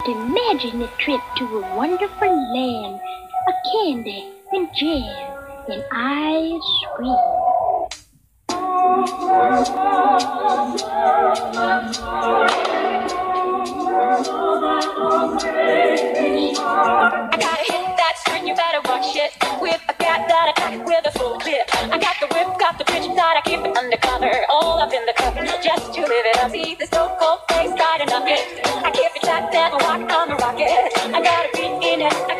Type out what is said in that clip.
Imagine a trip to a wonderful land, a candy and jam and ice cream. I gotta hit that string, you better watch it. With a cat that I pack with a full clip. I got the whip, got the bitch that I keep it undercover. All up in the cup, just to live it up. See the stone cold face, try to knock it. I keep it trapped, never walk on the rocket. I got a beat in it.